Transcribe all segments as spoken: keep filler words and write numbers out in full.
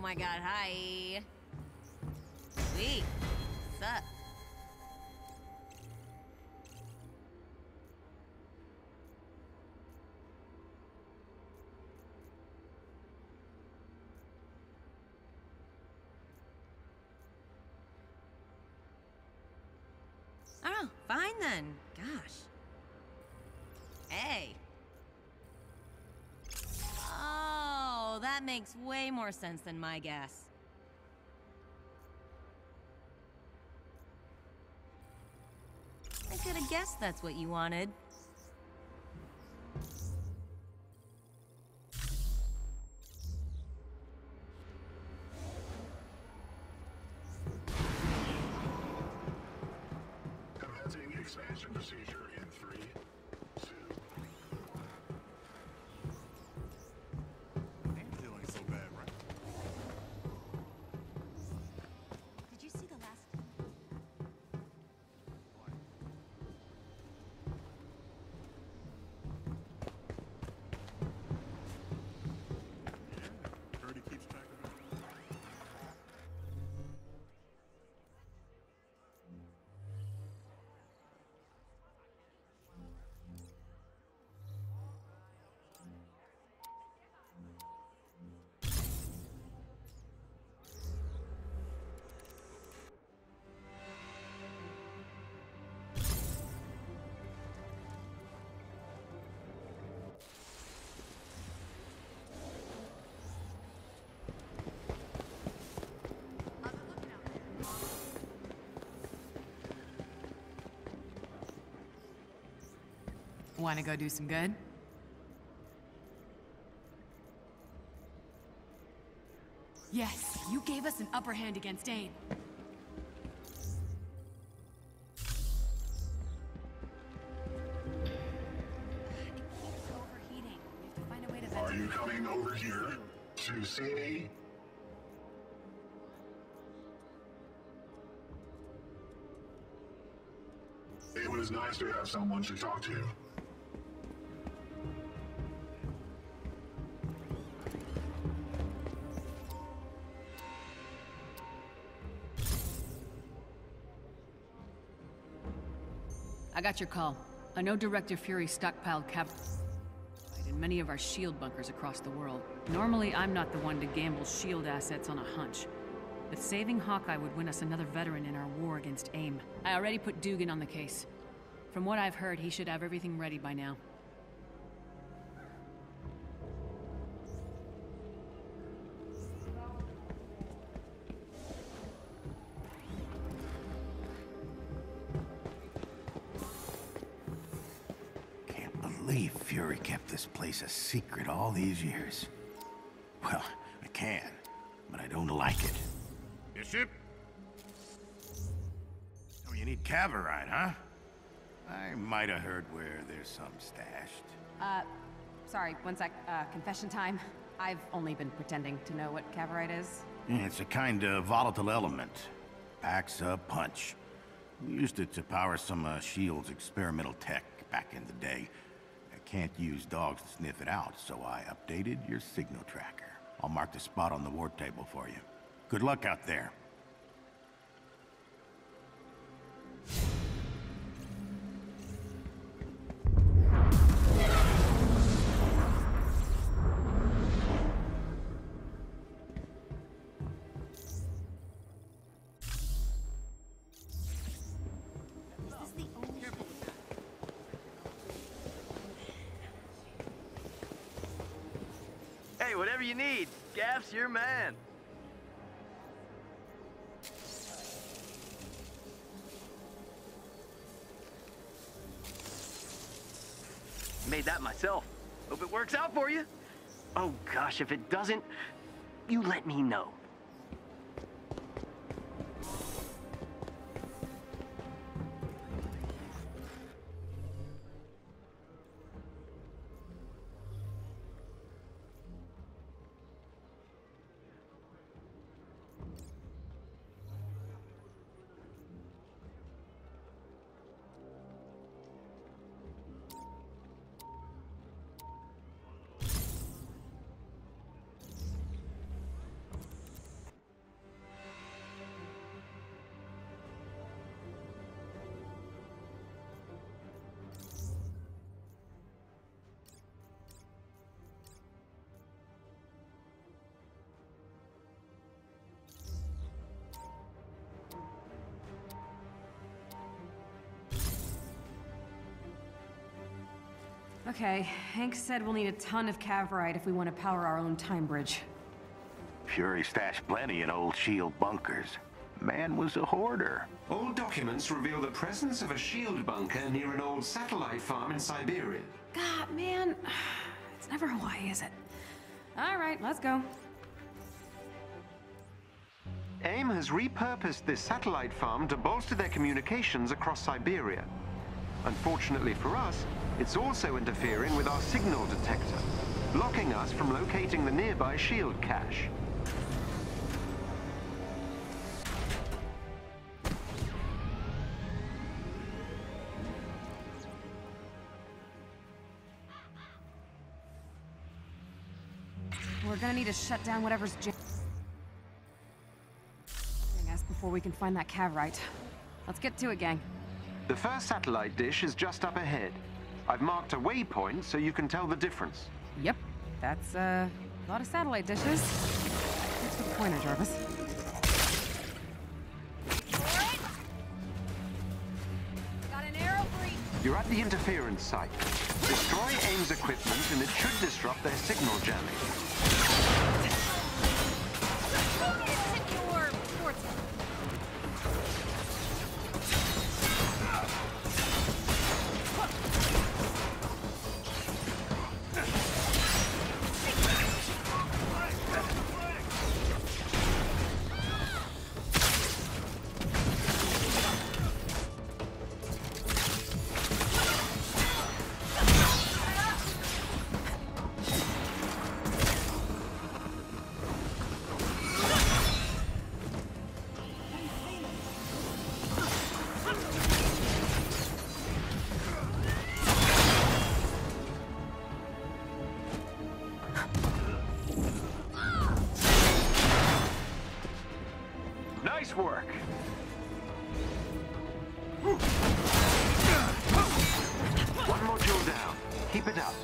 my god, hi. Sweet. What's up? Oh, fine then. Gosh. Hey. Oh, that makes way more sense than my guess. I could have guessed that's what you wanted. Commencing expansion procedure in three, two. Ain't feeling so bad, right? Did you see the last... Yeah, heard he keeps track of it. Want to go do some good? Yes, you gave us an upper hand against AIM. overheating. We have to find a way to... Are you coming over here to see me? It was nice to have someone to talk to. I got your call. I know Director Fury stockpiled cav in many of our SHIELD bunkers across the world. Normally, I'm not the one to gamble SHIELD assets on a hunch. But saving Hawkeye would win us another veteran in our war against AIM. I already put Dugan on the case. From what I've heard, he should have everything ready by now. Can't believe Fury kept this place a secret all these years. Well, I can, but I don't like it. Bishop? Oh, you need Cavorite, huh? I might have heard where there's some stashed. Uh, sorry, one sec. Uh, confession time. I've only been pretending to know what Cavorite is. Yeah, it's a kind of volatile element. Packs a punch. We used it to power some of SHIELD's experimental tech back in the day. I can't use dogs to sniff it out, so I updated your signal tracker. I'll mark the spot on the war table for you. Good luck out there. Hey, whatever you need, Gaff's your man. Made that myself. Hope it works out for you. Oh gosh, if it doesn't, you let me know. Okay, Hank said we'll need a ton of cavorite if we want to power our own time bridge. Fury stashed plenty in old shield bunkers. Man was a hoarder. Old documents reveal the presence of a shield bunker near an old satellite farm in Siberia. God, man. It's never Hawaii, is it? All right, let's go. AIM has repurposed this satellite farm to bolster their communications across Siberia. Unfortunately for us, it's also interfering with our signal detector, blocking us from locating the nearby shield cache. We're gonna need to shut down whatever's jam- I guess before we can find that cavorite. Let's get to it, gang. The first satellite dish is just up ahead. I've marked a waypoint so you can tell the difference. Yep, that's uh, a lot of satellite dishes. Thanks for the pointer, Jarvis. Got an arrow for each. You're at the interference site. Destroy AIM's equipment and it should disrupt their signal jamming. Your forte. Nice work! One module down. Keep it up.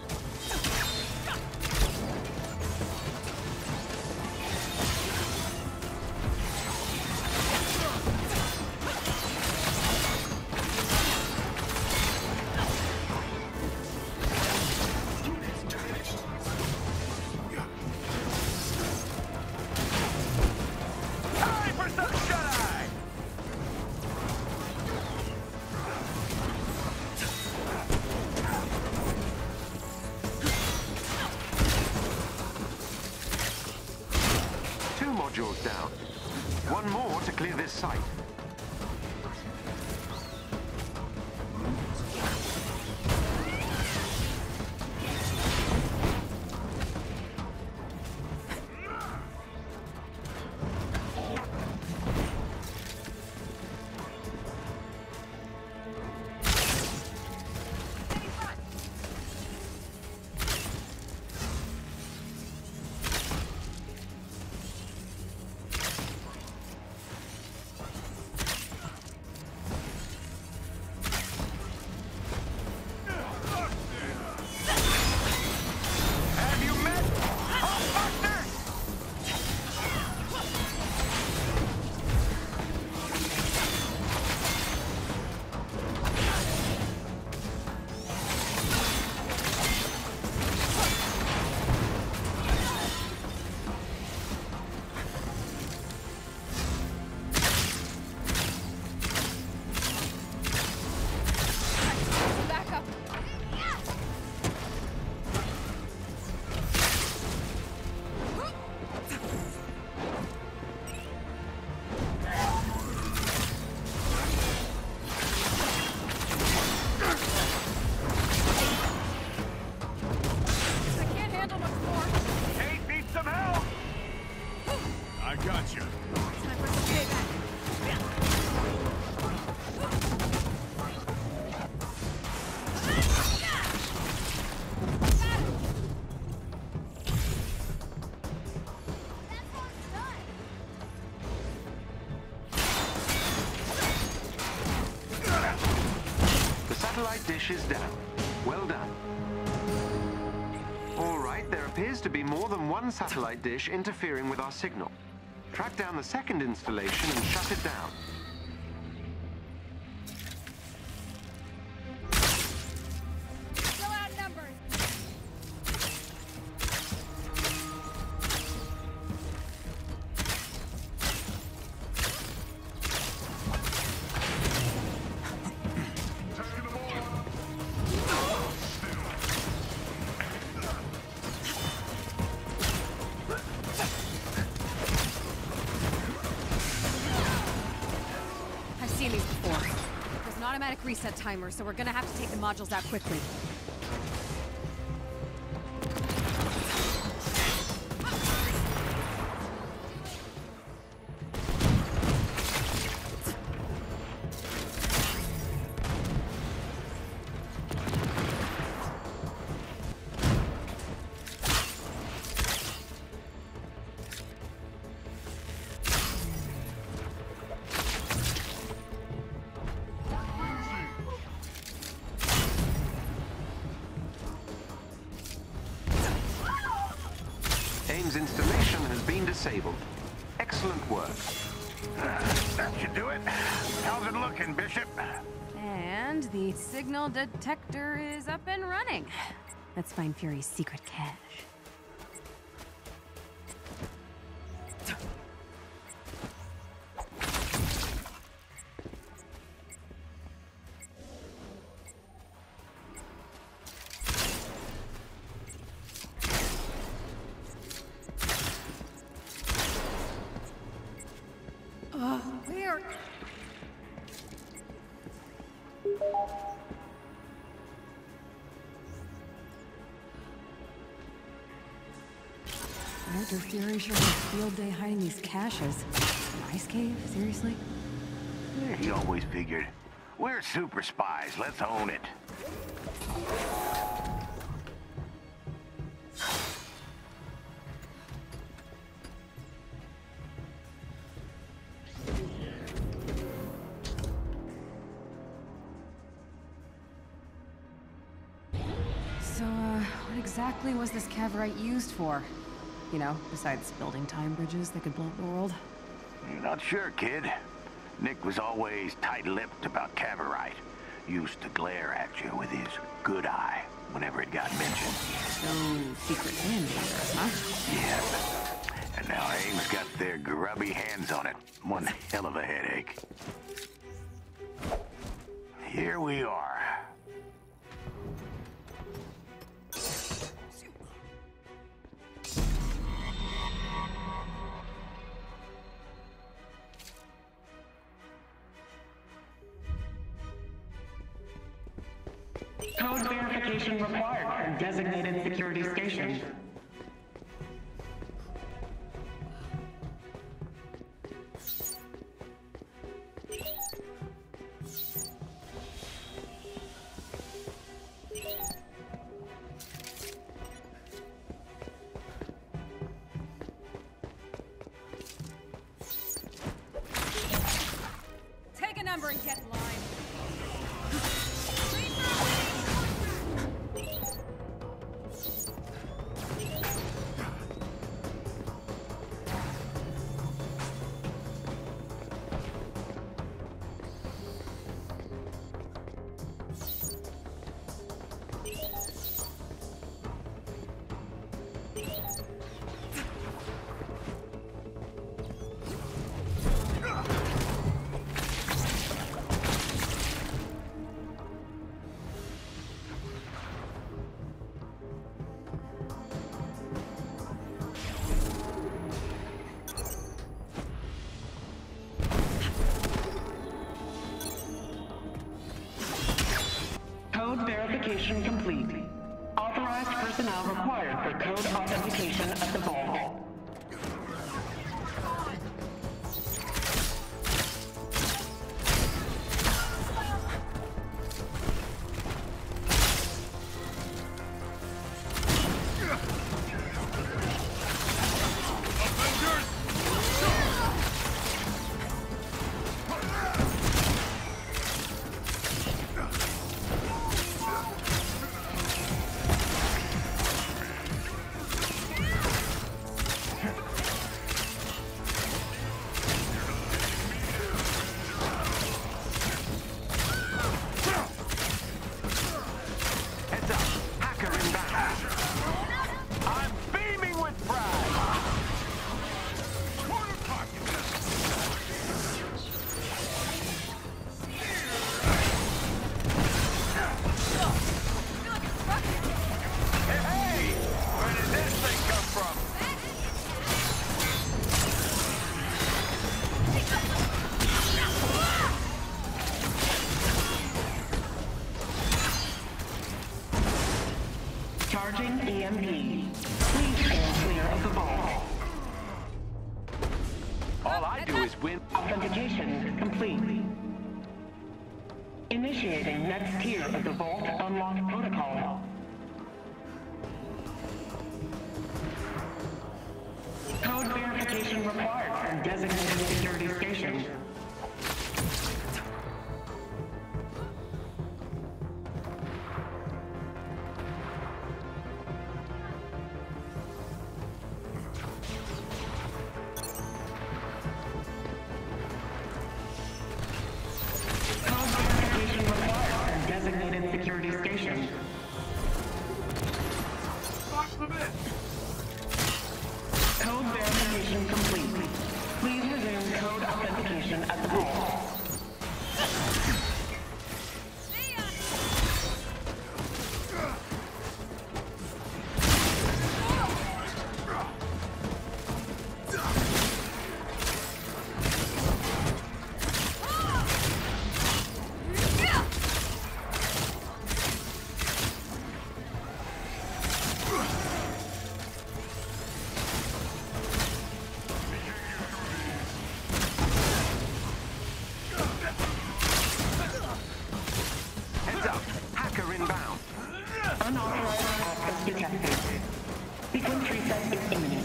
Time for some shut-eye! Two modules down. One more to clear this site. Have you met Hulkbuster? Back up. I can't handle much more. Kate needs some help! I got you. Time for some payback. The satellite dish is down. Well done. All right, there appears to be more than one satellite dish interfering with our signal. Track down the second installation and shut it down. Still out before. There's an automatic reset timer, so we're gonna have to take the modules out quickly. AIM's installation has been disabled. Excellent work. That should do it. How's it looking, Bishop? And the signal detector is up and running. Let's find Fury's secret cache. Where? Director Fury sure had a field day hiding these caches. An ice cave? Seriously? Yeah, he always figured, we're super spies, let's own it. So, uh, what exactly was this Cavorite used for? You know, besides building time bridges that could blow up the world? You're not sure, kid. Nick was always tight-lipped about Cavorite. Used to glare at you with his good eye whenever it got mentioned. So, secret and dangerous, huh? Yes. And now AIM's got their grubby hands on it. One hell of a headache. Here we are. Code verification required for designated security stations. Take a number and get in line. Code verification complete. Authorized personnel required for code authentication at the vault. M P. Please stand clear of the vault. All I do is win. Authentication complete. Initiating next tier of the Vault Unlock protocol. Code verification required from designated security station. Designated security station. Code verification complete. Please resume code authentication at the vault. Unauthorized access detected. Sequence reset is imminent.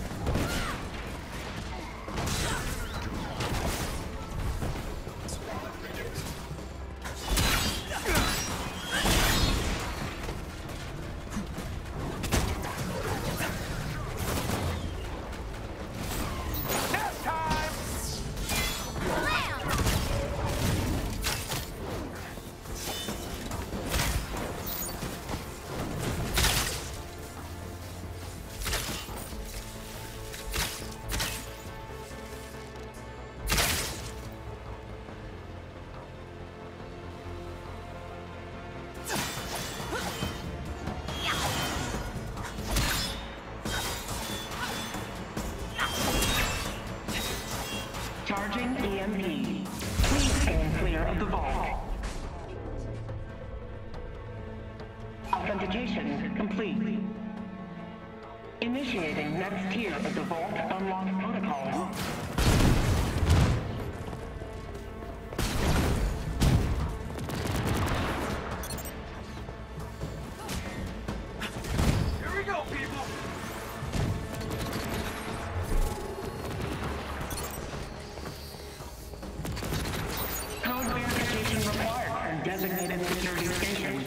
Charging E M P. Please stand clear of the vault. Authentication complete. Initiating next tier of the Vault Unlock protocol. Here we go, people! Code verification required from designated security stations.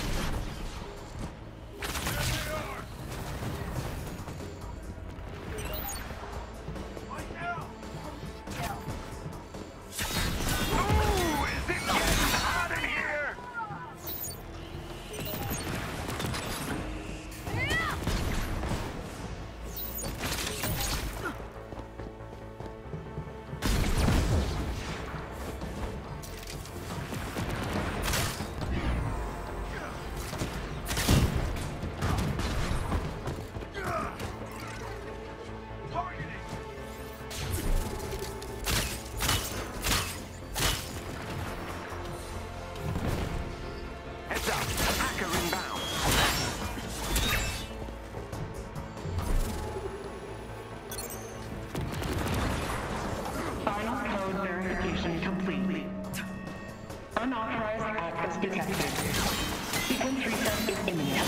Final code verification complete. Unauthorized access detected. Sequence reset is imminent.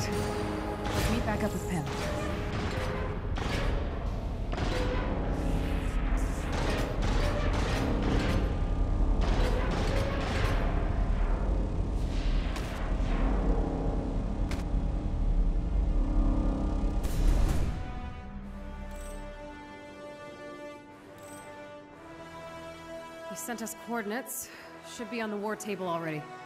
Right. Let's meet back up with Pym. He sent us coordinates. Should be on the war table already.